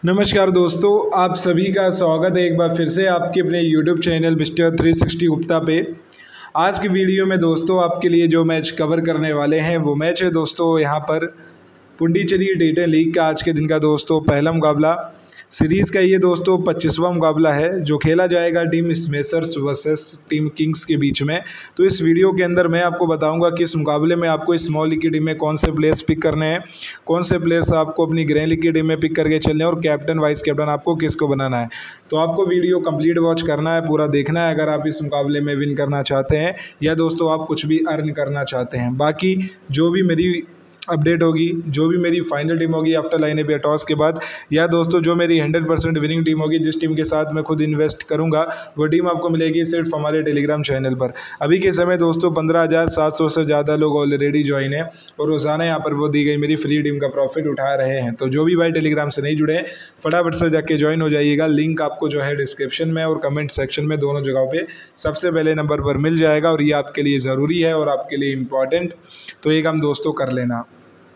नमस्कार दोस्तों, आप सभी का स्वागत है एक बार फिर से आपके अपने YouTube चैनल मिस्टर 360 गुप्ता पे। आज की वीडियो में दोस्तों आपके लिए जो मैच कवर करने वाले हैं वो मैच है दोस्तों यहाँ पर पुडुचेरी D10 लीग का आज के दिन का दोस्तों पहला मुकाबला सीरीज़ का ये दोस्तों 25वां मुकाबला है जो खेला जाएगा team Smashers versus team Kings के बीच में। तो इस वीडियो के अंदर मैं आपको बताऊंगा कि इस मुकाबले में आपको स्मॉल लीग की टीम में कौन से प्लेयर्स पिक करने हैं, कौन से प्लेयर्स आपको अपनी ग्रैंड लीग की टीम में पिक करके चलने हैं और कैप्टन वाइस कैप्टन आपको किसको बनाना है। तो आपको वीडियो कंप्लीट वॉच करना है, पूरा देखना है अगर आप इस मुकाबले में विन करना चाहते हैं या दोस्तों आप कुछ भी अर्न करना चाहते हैं। बाकी जो भी मेरी अपडेट होगी, जो भी मेरी फाइनल टीम होगी आफ्टर लाइनअप या टॉस के बाद, या दोस्तों जो मेरी 100% विनिंग टीम होगी, जिस टीम के साथ मैं खुद इन्वेस्ट करूंगा वो टीम आपको मिलेगी सिर्फ हमारे टेलीग्राम चैनल पर। अभी के समय दोस्तों 15,700 से ज़्यादा लोग ऑलरेडी ज्वाइन है और रोज़ाना यहाँ पर वो दी गई मेरी फ्री टीम का प्रॉफिट उठा रहे हैं। तो जो भी भाई टेलीग्राम से नहीं जुड़े हैं फटाफट से जाके ज्वाइन हो जाइएगा। लिंक आपको जो है डिस्क्रिप्शन में और कमेंट सेक्शन में दोनों जगहों पर सबसे पहले नंबर पर मिल जाएगा और ये आपके लिए ज़रूरी है और आपके लिए इम्पॉर्टेंट, तो एक हम दोस्तों कर लेना।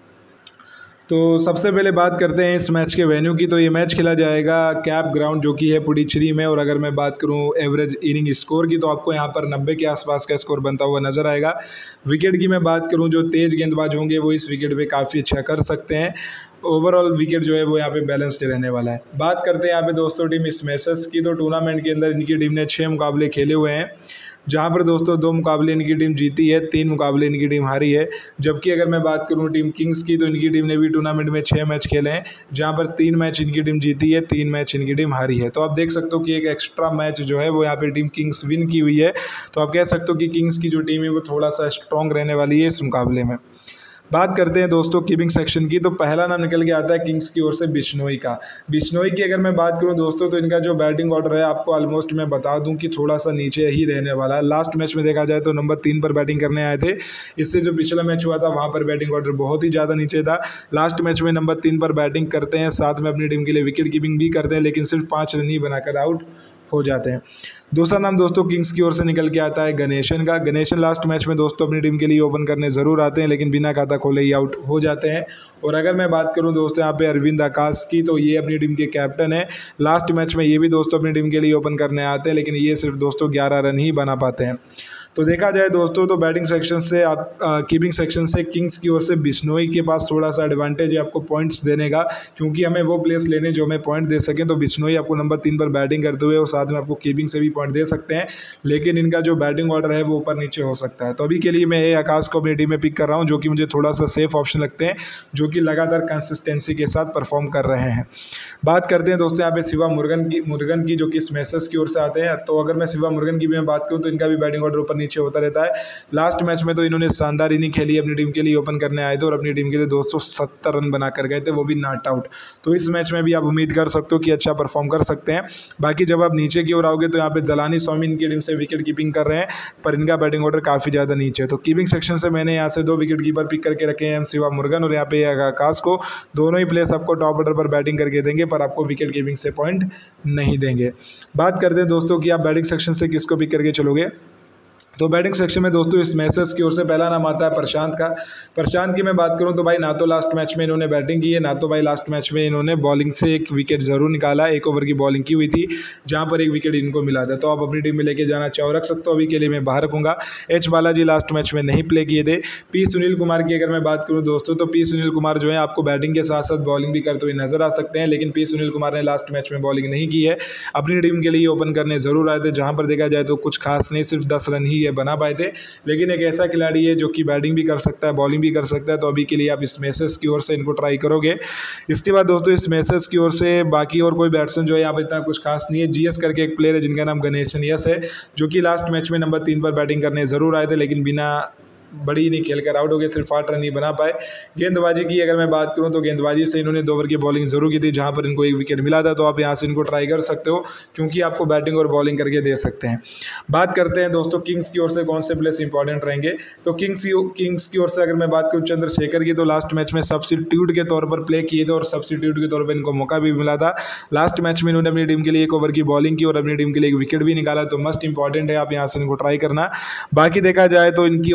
तो सबसे पहले बात करते हैं इस मैच के वेन्यू की। तो ये मैच खेला जाएगा कैप ग्राउंड जो कि है पुडुचेरी में, और अगर मैं बात करूं एवरेज इनिंग स्कोर की तो आपको यहाँ पर 90 के आसपास का स्कोर बनता हुआ नजर आएगा। विकेट की मैं बात करूं, जो तेज़ गेंदबाज होंगे वो इस विकेट पे काफ़ी अच्छा कर सकते हैं। ओवरऑल विकेट जो है वो यहाँ पे बैलेंस्ड रहने वाला है। बात करते हैं यहाँ पे दोस्तों टीम स्मैशर्स की। तो टूर्नामेंट के अंदर इनकी टीम ने 6 मुकाबले खेले हुए हैं, जहां पर दोस्तों 2 मुकाबले इनकी टीम जीती है, 3 मुकाबले इनकी टीम हारी है। जबकि अगर मैं बात करूं टीम किंग्स की तो इनकी टीम ने भी टूर्नामेंट में 6 मैच खेले हैं, जहां पर 3 मैच इनकी टीम जीती है, 3 मैच इनकी टीम हारी है। तो आप देख सकते हो कि एक एक्स्ट्रा मैच जो है वो यहाँ पे टीम किंग्स विन की हुई है। तो आप कह सकते हो कि किंग्स की जो टीम है वो थोड़ा सा स्ट्रॉन्ग रहने वाली है इस मुकाबले में। बात करते हैं दोस्तों कीपिंग सेक्शन की। तो पहला नाम निकल के आता है किंग्स की ओर से बिश्नोई का। बिश्नोई की अगर मैं बात करूं दोस्तों तो इनका जो बैटिंग ऑर्डर है आपको ऑलमोस्ट मैं बता दूं कि थोड़ा सा नीचे ही रहने वाला है। लास्ट मैच में देखा जाए तो नंबर 3 पर बैटिंग करने आए थे, इससे जो पिछला मैच हुआ था वहाँ पर बैटिंग ऑर्डर बहुत ही ज़्यादा नीचे था। लास्ट मैच में नंबर 3 पर बैटिंग करते हैं, साथ में अपनी टीम के लिए विकेट कीपिंग भी करते हैं, लेकिन सिर्फ 5 रन ही बनाकर आउट हो जाते हैं। दूसरा नाम दोस्तों किंग्स की ओर से निकल के आता है गणेशन का। गणेशन लास्ट मैच में दोस्तों अपनी टीम के लिए ओपन करने ज़रूर आते हैं, लेकिन बिना खाता खोले ही आउट हो जाते हैं। और अगर मैं बात करूं दोस्तों यहाँ पे अरविंद आकाश की, तो ये अपनी टीम के कैप्टन है। लास्ट मैच में ये भी दोस्तों अपनी टीम के लिए ओपन करने आते हैं, लेकिन ये सिर्फ दोस्तों 11 रन ही बना पाते हैं। तो देखा जाए दोस्तों तो बैटिंग सेक्शन से कीपिंग सेक्शन से किंग्स की ओर से बिश्नोई के पास थोड़ा सा एडवांटेज है आपको पॉइंट्स देने का, क्योंकि हमें वो प्लेयर्स लेने जो हमें पॉइंट दे सकें। तो बिश्नोई आपको नंबर 3 पर बैटिंग करते हुए और साथ में आपको कीपिंग से भी पॉइंट दे सकते हैं, लेकिन इनका जो बैटिंग ऑर्डर है वो ऊपर नीचे हो सकता है। तो अभी के लिए मैं ए आकाश को अपनी टीम में पिक कर रहा हूँ, जो कि मुझे थोड़ा सा सेफ ऑप्शन लगते हैं, जो कि लगातार कंसिस्टेंसी के साथ परफॉर्म कर रहे हैं। बात करते हैं दोस्तों यहाँ पे शिवा मुर्गन की जो कि स्मैशर्स की ओर से आते हैं। तो अगर मैं शिवा मुर्गन की भी मैं बात करूँ तो इनका भी बैटिंग ऑर्डर ऊपर नीचे होता रहता है। लास्ट मैच में तो इन्होंने शानदार इनिंग खेली, अपनी टीम के लिए ओपन करने आए थे और अपनी टीम के लिए दोस्तों 70 रन बनाकर गए थे, वो भी नॉट आउट। तो इस मैच में भी आप उम्मीद कर सकते हो कि अच्छा परफॉर्म कर सकते हैं। बाकी जब आप नीचे की ओर आओगे तो यहाँ पे जलानी स्वामी इनकी टीम से विकेट कीपिंग कर रहे हैं, पर इनका बैटिंग ऑर्डर काफ़ी ज़्यादा नीचे है। तो कीपिंग सेक्शन से मैंने यहाँ से 2 विकेट कीपर पिक करके रखे हैं, शिवा मुर्गन और यहाँ पे आकाश को। दोनों ही प्लेयर्स आपको टॉप ऑर्डर पर बैटिंग करके देंगे, पर आपको विकेट कीपिंग से पॉइंट नहीं देंगे। बात करते हैं दोस्तों कि आप बैटिंग सेक्शन से किसको पिक करके चलोगे। तो बैटिंग सेक्शन में दोस्तों स्मैशर्स की ओर से पहला नाम आता है प्रशांत का। प्रशांत की मैं बात करूं तो भाई ना तो लास्ट मैच में इन्होंने बैटिंग की है, ना तो भाई लास्ट मैच में इन्होंने बॉलिंग से एक विकेट ज़रूर निकाला। 1 ओवर की बॉलिंग की हुई थी जहां पर 1 विकेट इनको मिला था। तो आप अपनी टीम में लेके जाना चाहो रख सकते हो, अभी के लिए मैं बाहर रखूँगा। एच बालाजी लास्ट मैच में नहीं प्ले किए थे। पी सुनील कुमार की अगर मैं बात करूँ दोस्तों तो पी सुनील कुमार जो है आपको बैटिंग के साथ साथ बॉलिंग भी करते हुए नजर आ सकते हैं, लेकिन पी सुनील कुमार ने लास्ट मैच में बॉलिंग नहीं की है, अपनी टीम के लिए ओपन करने ज़रूर आए थे, जहाँ पर देखा जाए तो कुछ खास नहीं, सिर्फ 10 रन ही ये बना पाए थे। लेकिन एक ऐसा खिलाड़ी है जो कि बैटिंग भी कर सकता है, बॉलिंग भी कर सकता है। तो अभी के लिए आप स्मैशर्स की ओर से इनको ट्राई करोगे। इसके बाद दोस्तों स्मैशर्स की ओर से बाकी और कोई बैट्समैन जो है यहाँ पर इतना कुछ खास नहीं है। जीएस करके एक प्लेयर है जिनका नाम गणेशन यस है, जो कि लास्ट मैच में नंबर 3 पर बैटिंग करने ज़रूर आए थे, लेकिन बिना बड़ी इनिंग खेलकर आउट हो गए, सिर्फ 8 रन ही बना पाए। गेंदबाजी की अगर मैं बात करूं तो गेंदबाजी से इन्होंने 2 ओवर की बॉलिंग जरूर की थी, जहां पर इनको 1 विकेट मिला था। तो आप यहां से इनको ट्राई कर सकते हो, क्योंकि आपको बैटिंग और बॉलिंग करके दे सकते हैं। बात करते हैं दोस्तों किंग्स की ओर से कौन से प्लेयर्स इंपॉर्टेंट रहेंगे। तो किंग्स की ओर से अगर मैं बात करूँ चंद्रशेखर की, तो लास्ट मैच में सब्स्टिट्यूट के तौर पर प्ले किए थे और सब्स्टिट्यूट के तौर पर इनको मौका भी मिला था। लास्ट मैच में इन्होंने अपनी टीम के लिए 1 ओवर की बॉलिंग की और अपनी टीम के लिए 1 विकेट भी निकाला। तो मस्ट इंपॉर्टेंट है, आप यहाँ से इनको ट्राई करना। बाकी देखा जाए तो इनकी ओर से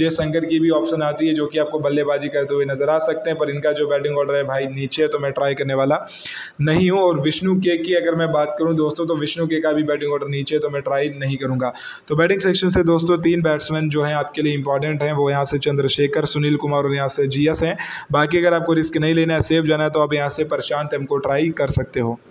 जयशंकर की भी ऑप्शन आती है जो कि आपको बल्लेबाजी करते हुए नजर आ सकते हैं, पर इनका जो बैटिंग ऑर्डर है भाई नीचे, तो मैं ट्राई करने वाला नहीं हूँ। और विष्णु के की अगर मैं बात करूँ दोस्तों, तो विष्णु के का भी बैटिंग ऑर्डर नीचे, तो मैं ट्राई नहीं करूँगा। तो बैटिंग सेक्शन से दोस्तों 3 बैट्समैन जो हैं आपके लिए इंपॉर्टेंट हैं, वो यहाँ से चंद्रशेखर, सुनील कुमार और यहाँ से जीएस हैं। बाकी अगर आपको रिस्क नहीं लेना है, सेफ जाना है, तो आप यहाँ से प्रशांत एम को ट्राई कर सकते हो।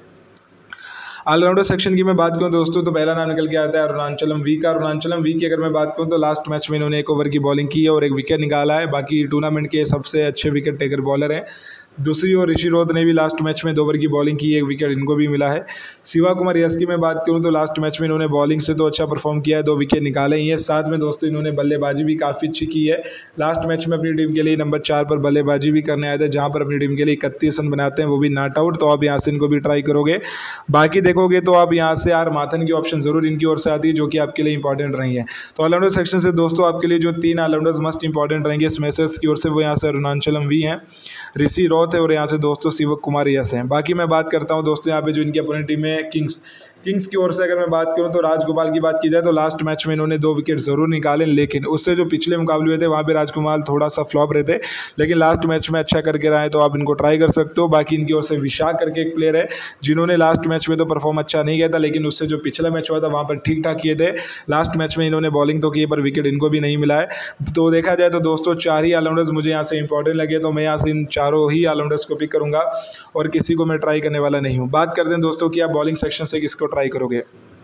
ऑलराउंडर सेक्शन की मैं बात करूं दोस्तों, तो पहला नाम निकल के आता है अरुणाचलम वी का। अरुणाचलम वी की अगर मैं बात करूं तो लास्ट मैच में इन्होंने 1 ओवर की बॉलिंग की है और 1 विकेट निकाला है। बाकी टूर्नामेंट के सबसे अच्छे विकेट टेकर बॉलर हैं। दूसरी ओर ऋषि रोत ने भी लास्ट मैच में 2 ओवर की बॉलिंग की, 1 विकेट इनको भी मिला है। शिवा कुमार यस की मैं बात करूं तो लास्ट मैच में इन्होंने बॉलिंग से तो अच्छा परफॉर्म किया है, 2 विकेट निकाले ही हैं। साथ में दोस्तों इन्होंने बल्लेबाजी भी काफ़ी अच्छी की है। लास्ट मैच में अपनी टीम के लिए नंबर 4 पर बल्लेबाजी भी करने आए थे, जहां पर अपनी टीम के लिए 31 रन बनाते हैं, वो भी नॉट आउट। तो आप यहाँ से इनको भी ट्राई करोगे। बाकी देखोगे तो आप यहाँ से आर माथन की ऑप्शन ज़रूर इनकी ओर से आती है, जो कि आपके लिए इंपॉर्टेंट रही है। तो ऑलराउंडर सेक्शन से दोस्तों आपके लिए जो 3 ऑलराउंडर्स मस्ट इंपॉर्टेंट रहेंगे स्मैशर्स की ओर से, वो यहाँ से अरुणाचलम वी हैं, ऋषि रोत है और यहाँ से दोस्तों शिव कुमार यस हैं। बाकी मैं बात करता हूँ दोस्तों यहाँ पे जो इनकी अपोनेंट टीम है किंग्स की ओर से अगर मैं बात करूं तो राजगोपाल की बात की जाए तो लास्ट मैच में इन्होंने 2 विकेट जरूर निकाले, लेकिन उससे जो पिछले मुकाबले हुए थे वहाँ पे राजगोपाल थोड़ा सा फ्लॉप रहे थे, लेकिन लास्ट मैच में अच्छा करके रहे, तो आप इनको ट्राई कर सकते हो। बाकी इनकी ओर से विशाख करके एक प्लेयर है जिन्होंने लास्ट मैच में तो परफॉर्म अच्छा नहीं किया था, लेकिन उससे जो पिछला मैच हुआ था वहाँ पर ठीक ठाक किए थे। लास्ट मैच में इन्होंने बॉलिंग तो की पर विकेट इनको भी नहीं मिला है। तो देखा जाए तो दोस्तों 4 ही ऑलराउंडर्स मुझे यहाँ से इंपॉर्टेंट लगे, तो मैं यहाँ से इन चारों ही ऑलराउंडर्स को पिक करूँगा और किसी को मैं ट्राई करने वाला नहीं हूँ। बात करते हैं दोस्तों कि आप बॉलिंग सेक्शन से किसको ट्राई करोगे।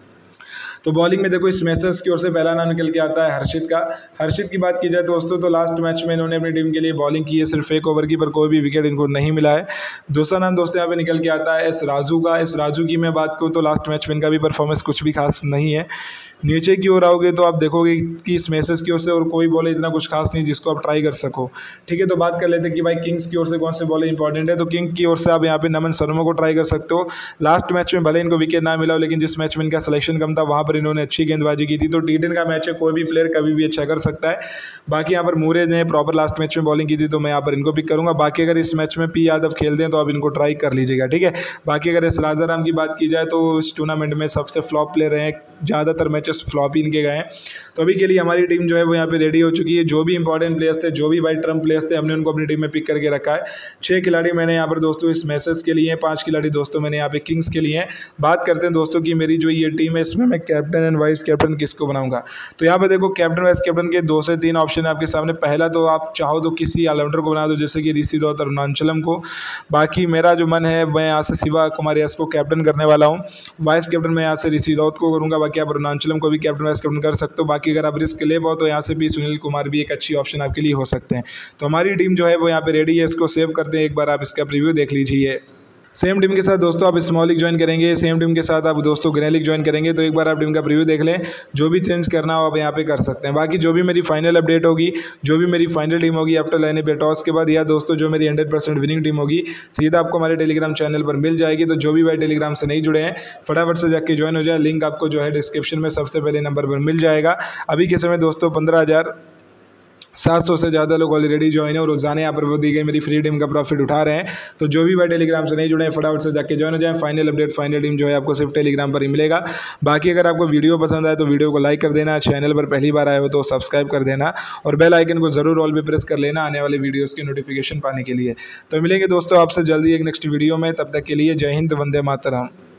तो बॉलिंग में देखो स्मैशर्स की ओर से पहला नाम निकल के आता है हर्षित का। हर्षित की बात की जाए दोस्तों तो लास्ट मैच में इन्होंने अपनी टीम के लिए बॉलिंग की है, सिर्फ 1 ओवर की, पर कोई भी विकेट इनको नहीं मिला है। दूसरा नाम दोस्तों यहाँ पे निकल के आता है एस राजू का। एस राजू की मैं बात करूँ तो लास्ट मैच में इनका भी परफॉर्मेंस कुछ भी खास नहीं है। नीचे की ओर आओगे तो आप देखोगे कि स्मैशर्स की ओर से और कोई बॉलर इतना कुछ खास नहीं जिसको आप ट्राई कर सको। ठीक है, तो बात कर लेते हैं कि भाई किंग्स की ओर से कौन से बॉलर इंपॉर्टेंट है। तो किंग की ओर से आप यहाँ पे नमन शर्मा को ट्राई कर सकते हो। लास्ट मैच में भले इनको विकेट ना मिला हो, लेकिन जिस मैच में इनका सिलेक्शन कम था वहाँ पर इन्होंने अच्छी गेंदबाजी की थी। तो T10 का मैच है, कोई भी प्लेयर कभी भी अच्छा कर सकता है। बाकी यहाँ पर मूरे ने प्रॉपर लास्ट मैच में बॉलिंग की थी, तो मैं यहाँ पर इनको पिक करूँगा। बाकी अगर इस मैच में पी यादव खेलते हैं तो आप इनको ट्राई कर लीजिएगा। ठीक है, बाकी अगर इस राजाराम की बात की जाए तो इस टूर्नामेंट में सबसे फ्लॉप प्लेयर हैं, ज़्यादातर मैचेस फ्लॉप ही इनके गए हैं। तो अभी के लिए हमारी टीम जो है वो यहाँ पे रेडी हो चुकी है। जो भी इंपॉर्टेंट प्लेयर्स थे, जो भी वाइट ट्रम्प प्लेयर्स थे, हमने उनको अपनी टीम में पिक करके रखा है। 6 खिलाड़ी मैंने यहाँ पर दोस्तों इस मैसेज के लिए, 5 खिलाड़ी दोस्तों मैंने यहाँ पे किंग्स के लिए हैं। बात करते हैं दोस्तों कि मेरी जो ये टीम है इसमें मैं कैप्टन एंड वाइस कैप्टन किसको बनाऊंगा। तो यहाँ पे देखो कैप्टन वाइस कैप्टन के 2 से 3 ऑप्शन है आपके सामने। पहला तो आप चाहो तो किसी ऑलराउंडर को बना दो, जैसे कि ऋषि रोत और अरुणाचलम को। बाकी मेरा जो मन है मैं यहाँ से शिवा कुमार यस को कैप्टन करने वाला हूँ। वाइस कैप्टन मैं यहाँ से ऋषि रोत को करूँगा। बाकी आप अरुणाचलम को भी कैप्टन वाइस कैप्टन कर सकते हो। बाकी अगर आप रिस्क ले पाओ तो यहाँ से भी सुनील कुमार भी एक अच्छी ऑप्शन आपके लिए हो सकते हैं। तो हमारी टीम जो है वो यहाँ पे रेडी है, इसको सेव करते हैं। एक बार आप इसका प्रीव्यू देख लीजिए। सेम टीम के साथ दोस्तों आप स्मॉल लीग ज्वाइन करेंगे, सेम टीम के साथ आप दोस्तों ग्रैंड लीग ज्वाइन करेंगे। तो एक बार आप टीम का प्रीव्यू देख लें, जो भी चेंज करना हो आप यहाँ पे कर सकते हैं। बाकी जो भी मेरी फाइनल अपडेट होगी, जो भी मेरी फाइनल टीम होगी आफ्टर लाइनअप या टॉस के बाद, या दोस्तों जो मेरी 100% विनिंग टीम होगी, सीधा आपको हमारे टेलीग्राम चैनल पर मिल जाएगी। तो जो भी भाई टेलीग्राम से नहीं जुड़े हैं फटाफट से जाके ज्वाइन हो जाए। लिंक आपको जो है डिस्क्रिप्शन में सबसे पहले नंबर पर मिल जाएगा। अभी के समय दोस्तों 15,700 से ज़्यादा लोग ऑलरेडी ज्वाइन है और रोजाना यहाँ पर वो दी गई मेरी फ्री टीम का प्रॉफिट उठा रहे हैं। तो जो भी भाई टेलीग्राम से नहीं जुड़े हैं फटाफट से जाके ज्वाइन हो जाए। फाइनल अपडेट, फाइनल टीम जो है आपको सिर्फ टेलीग्राम पर ही मिलेगा। बाकी अगर आपको वीडियो पसंद आए तो वीडियो को लाइक कर देना, चैनल पर पहली बार आए हो तो सब्सक्राइब कर देना और बेल आइकन को जरूर ऑल पे प्रेस कर लेना आने वाले वीडियोज़ की नोटिफिकेशन पाने के लिए। तो मिलेंगे दोस्तों आपसे जल्दी एक नेक्स्ट वीडियो में, तब तक के लिए जय हिंद, वंदे मातरम।